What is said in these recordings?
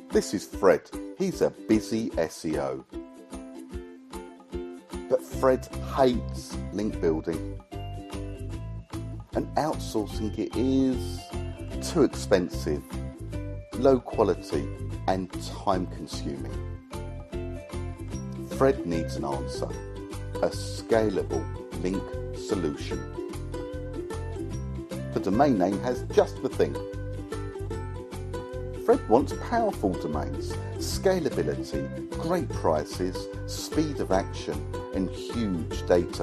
This is Fred. He's a busy SEO. But Fred hates link building. And outsourcing it is too expensive, low quality and time consuming. Fred needs an answer, a scalable link solution. The domain name has just the thing. Fred wants powerful domains, scalability, great prices, speed of action and huge data.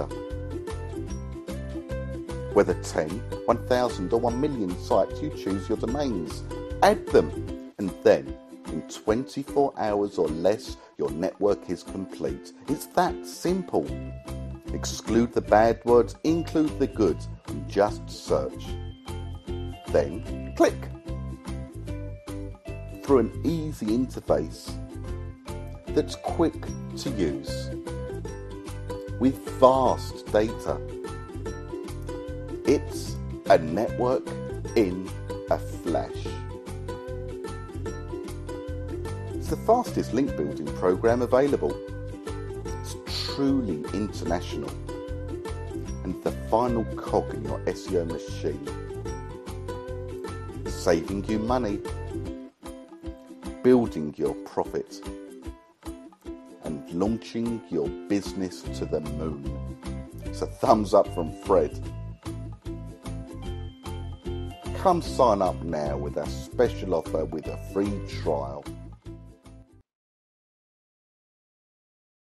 Whether 10, 1,000 or 1 million sites, you choose your domains. Add them and then in 24 hours or less your network is complete. It's that simple. Exclude the bad words, include the good and just search. Then click. Through an easy interface that's quick to use with vast data. It's a network in a flash. It's the fastest link building program available. It's truly international and the final cog in your SEO machine, saving you money, building your profit and launching your business to the moon. It's a thumbs up from Fred. Come sign up now with a special offer with a free trial.